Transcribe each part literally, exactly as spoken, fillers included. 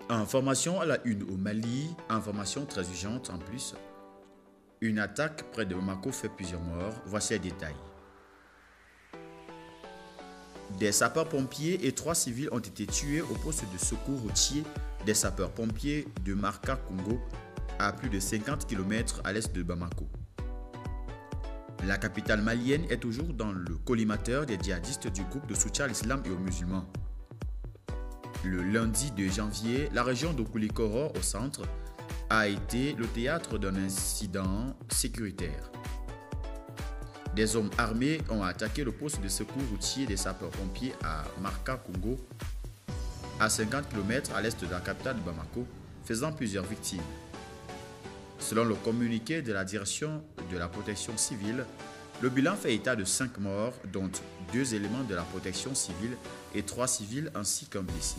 Information à la une au Mali, information très urgente en plus. Une attaque près de Bamako fait plusieurs morts. Voici les détails. Des sapeurs-pompiers et trois civils ont été tués au poste de secours routier des sapeurs-pompiers de Marca Congo, à plus de cinquante kilomètres à l'est de Bamako. La capitale malienne est toujours dans le collimateur des djihadistes du groupe de soutien à l'islam et aux musulmans. Le lundi deux janvier, la région de Koulikoro, au centre, a été le théâtre d'un incident sécuritaire. Des hommes armés ont attaqué le poste de secours routier des sapeurs-pompiers à Marca Congo, à cinquante kilomètres à l'est de la capitale de Bamako, faisant plusieurs victimes. Selon le communiqué de la direction de la protection civile, le bilan fait état de cinq morts, dont deux éléments de la protection civile et trois civils ainsi qu'un blessé.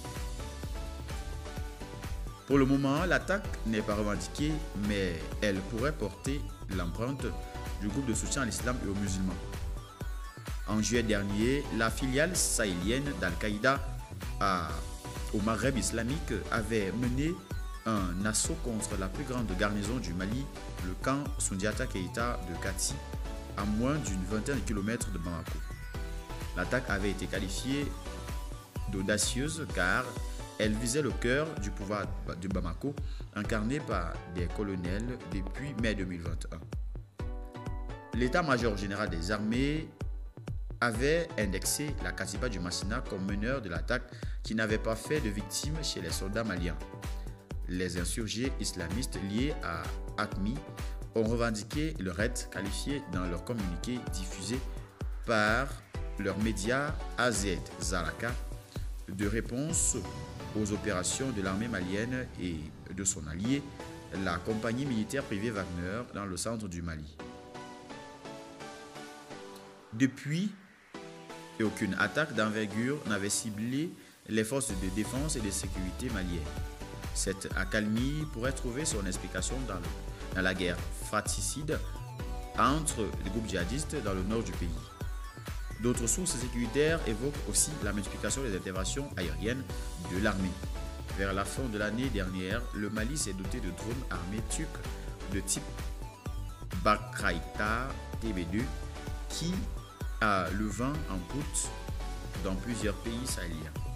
Pour le moment, l'attaque n'est pas revendiquée, mais elle pourrait porter l'empreinte du groupe de soutien à l'islam et aux musulmans. En juillet dernier, la filiale sahélienne d'Al-Qaïda au Maghreb islamique avait mené un assaut contre la plus grande garnison du Mali, le camp Soundiata Keïta de Kati, à moins d'une vingtaine de kilomètres de Bamako. L'attaque avait été qualifiée d'audacieuse car elle visait le cœur du pouvoir de Bamako, incarné par des colonels depuis mai deux mille vingt et un. L'état-major général des armées avait indexé la Katiba du Massina comme meneur de l'attaque qui n'avait pas fait de victimes chez les soldats maliens. Les insurgés islamistes liés à AQMI ont revendiqué le raid, qualifié dans leur communiqué diffusé par leurs médias A Z Zaraka de réponse aux opérations de l'armée malienne et de son allié, la compagnie militaire privée Wagner, dans le centre du Mali. Depuis, aucune attaque d'envergure n'avait ciblé les forces de défense et de sécurité maliennes. Cette accalmie pourrait trouver son explication dans, le, dans la guerre fratricide entre les groupes djihadistes dans le nord du pays. D'autres sources sécuritaires évoquent aussi la multiplication des interventions aériennes de l'armée. Vers la fin de l'année dernière, le Mali s'est doté de drones armés turcs de type Bakraïtar T B deux qui a le vent en poutre dans plusieurs pays sahéliens.